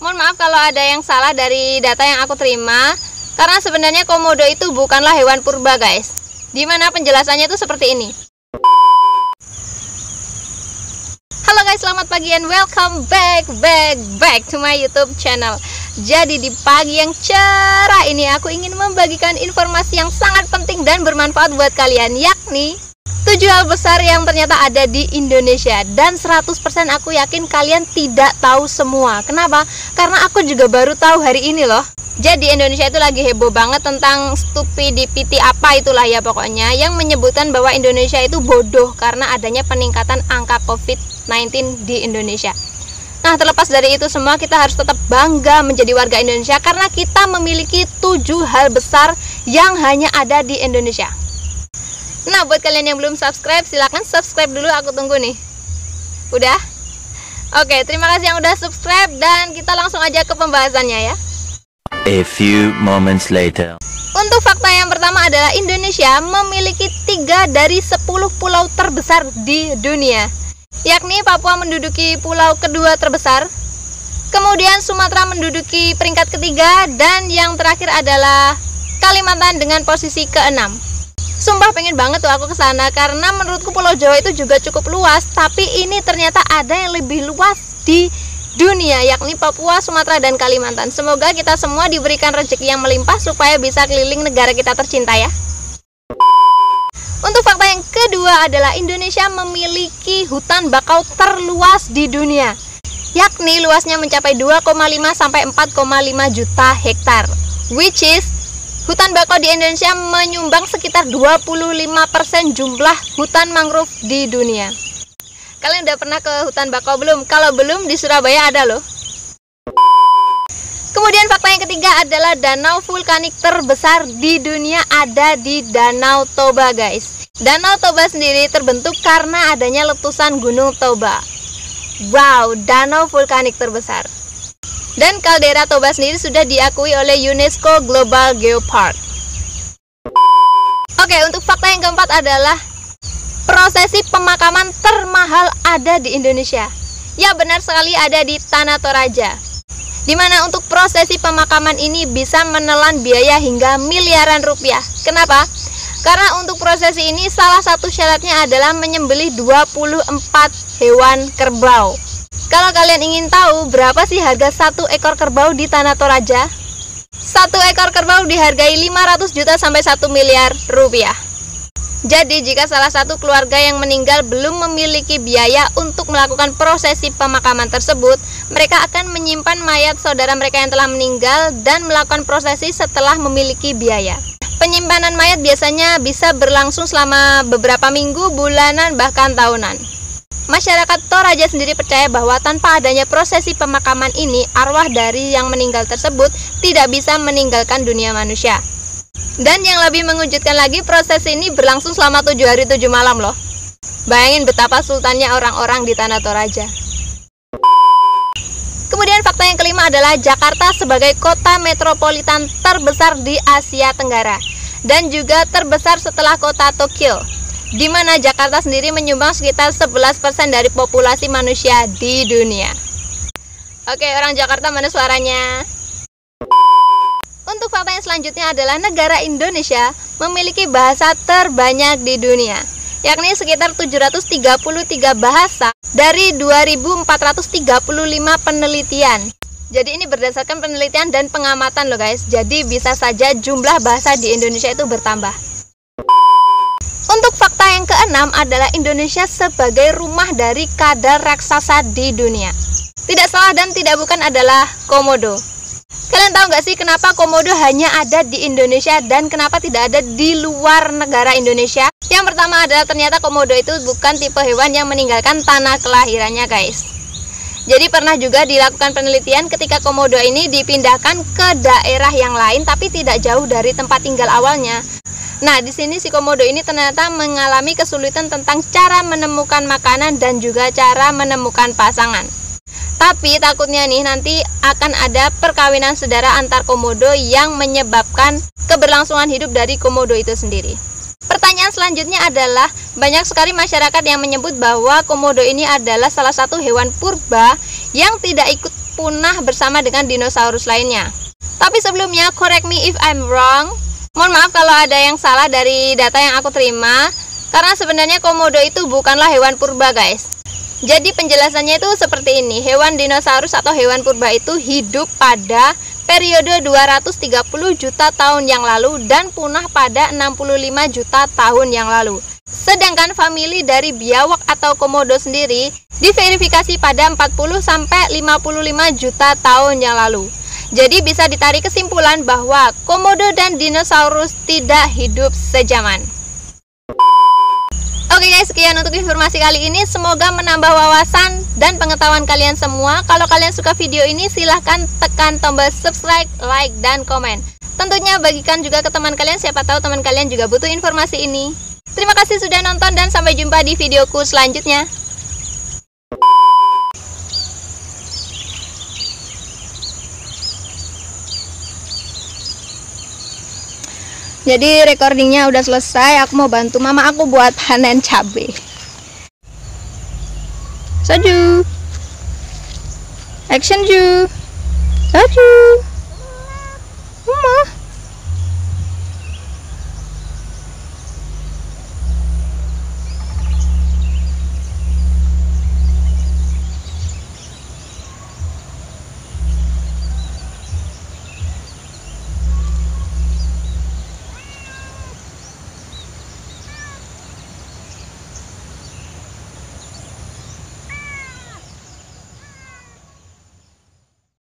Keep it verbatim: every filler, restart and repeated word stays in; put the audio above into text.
Mohon maaf kalau ada yang salah dari data yang aku terima, karena sebenarnya komodo itu bukanlah hewan purba guys. Dimana penjelasannya itu seperti ini. Halo guys, selamat pagi and welcome back, back, back to my YouTube channel. Jadi di pagi yang cerah ini aku ingin membagikan informasi yang sangat penting dan bermanfaat buat kalian, yakni tujuh hal besar yang ternyata ada di Indonesia. Dan seratus persen aku yakin kalian tidak tahu semua. Kenapa? Karena aku juga baru tahu hari ini loh. Jadi Indonesia itu lagi heboh banget tentang stupidity apa itulah ya pokoknya, yang menyebutkan bahwa Indonesia itu bodoh karena adanya peningkatan angka covid sembilan belas di Indonesia. Nah, terlepas dari itu semua, kita harus tetap bangga menjadi warga Indonesia karena kita memiliki tujuh hal besar yang hanya ada di Indonesia. Nah, buat kalian yang belum subscribe, silahkan subscribe dulu, aku tunggu nih. Udah? Oke, terima kasih yang udah subscribe dan kita langsung aja ke pembahasannya ya. A few moments later. Untuk fakta yang pertama adalah Indonesia memiliki tiga dari sepuluh pulau terbesar di dunia, yakni Papua menduduki pulau kedua terbesar, kemudian Sumatera menduduki peringkat ketiga, dan yang terakhir adalah Kalimantan dengan posisi keenam. Sumpah pengen banget tuh aku ke sana karena menurutku Pulau Jawa itu juga cukup luas, tapi ini ternyata ada yang lebih luas di dunia, yakni Papua, Sumatera, dan Kalimantan. Semoga kita semua diberikan rezeki yang melimpah supaya bisa keliling negara kita tercinta ya. Untuk fakta yang kedua adalah Indonesia memiliki hutan bakau terluas di dunia, yakni luasnya mencapai dua koma lima sampai empat koma lima juta hektar, which is hutan bakau di Indonesia menyumbang sekitar dua puluh lima persen jumlah hutan mangrove di dunia. Kalian udah pernah ke hutan bakau belum? Kalau belum, di Surabaya ada loh. Kemudian fakta yang ketiga adalah danau vulkanik terbesar di dunia ada di Danau Toba guys. Danau Toba sendiri terbentuk karena adanya letusan Gunung Toba. Wow, danau vulkanik terbesar. Dan kaldera Toba sendiri sudah diakui oleh UNESCO Global Geopark. Oke, untuk fakta yang keempat adalah prosesi pemakaman termahal ada di Indonesia. Ya, benar sekali, ada di Tanah Toraja. Dimana untuk prosesi pemakaman ini bisa menelan biaya hingga miliaran rupiah. Kenapa? Karena untuk prosesi ini salah satu syaratnya adalah menyembelih dua puluh empat hewan kerbau. Kalau kalian ingin tahu berapa sih harga satu ekor kerbau di Tanah Toraja? Satu ekor kerbau dihargai lima ratus juta sampai satu miliar rupiah. Jadi jika salah satu keluarga yang meninggal belum memiliki biaya untuk melakukan prosesi pemakaman tersebut, mereka akan menyimpan mayat saudara mereka yang telah meninggal dan melakukan prosesi setelah memiliki biaya. Penyimpanan mayat biasanya bisa berlangsung selama beberapa minggu, bulanan, bahkan tahunan. Masyarakat Toraja sendiri percaya bahwa tanpa adanya prosesi pemakaman ini, arwah dari yang meninggal tersebut tidak bisa meninggalkan dunia manusia. Dan yang lebih mengejutkan lagi, proses ini berlangsung selama tujuh hari tujuh malam loh. Bayangin betapa sultannya orang-orang di Tanah Toraja. Kemudian fakta yang kelima adalah Jakarta sebagai kota metropolitan terbesar di Asia Tenggara dan juga terbesar setelah kota Tokyo, di mana Jakarta sendiri menyumbang sekitar sebelas persen dari populasi manusia di dunia. Oke, orang Jakarta mana suaranya? Untuk fakta yang selanjutnya adalah negara Indonesia memiliki bahasa terbanyak di dunia, yakni sekitar tujuh ratus tiga puluh tiga bahasa dari dua ribu empat ratus tiga puluh lima penelitian. Jadi ini berdasarkan penelitian dan pengamatan loh guys. Jadi bisa saja jumlah bahasa di Indonesia itu bertambah. Untuk fakta yang keenam adalah Indonesia sebagai rumah dari kadal raksasa di dunia. Tidak salah dan tidak bukan adalah komodo. Kalian tahu nggak sih kenapa komodo hanya ada di Indonesia dan kenapa tidak ada di luar negara Indonesia? Yang pertama adalah ternyata komodo itu bukan tipe hewan yang meninggalkan tanah kelahirannya guys. Jadi pernah juga dilakukan penelitian ketika komodo ini dipindahkan ke daerah yang lain tapi tidak jauh dari tempat tinggal awalnya. Nah, di sini si komodo ini ternyata mengalami kesulitan tentang cara menemukan makanan dan juga cara menemukan pasangan. Tapi takutnya nih nanti akan ada perkawinan saudara antar komodo yang menyebabkan keberlangsungan hidup dari komodo itu sendiri. Pertanyaan selanjutnya adalah banyak sekali masyarakat yang menyebut bahwa komodo ini adalah salah satu hewan purba yang tidak ikut punah bersama dengan dinosaurus lainnya. Tapi sebelumnya, correct me if I'm wrong. Mohon maaf kalau ada yang salah dari data yang aku terima, karena sebenarnya komodo itu bukanlah hewan purba, guys. Jadi penjelasannya itu seperti ini. Hewan dinosaurus atau hewan purba itu hidup pada periode dua ratus tiga puluh juta tahun yang lalu dan punah pada enam puluh lima juta tahun yang lalu. Sedangkan famili dari biawak atau komodo sendiri diverifikasi pada empat puluh sampai lima puluh lima juta tahun yang lalu. Jadi bisa ditarik kesimpulan bahwa komodo dan dinosaurus tidak hidup sejaman. Oke guys, sekian untuk informasi kali ini. Semoga menambah wawasan dan pengetahuan kalian semua. Kalau kalian suka video ini, silahkan tekan tombol subscribe, like, dan komen. Tentunya bagikan juga ke teman kalian, siapa tahu teman kalian juga butuh informasi ini. Terima kasih sudah nonton dan sampai jumpa di videoku selanjutnya. Jadi recordingnya udah selesai, aku mau bantu mama aku buat panen cabai. Soju, action Ju, Soju.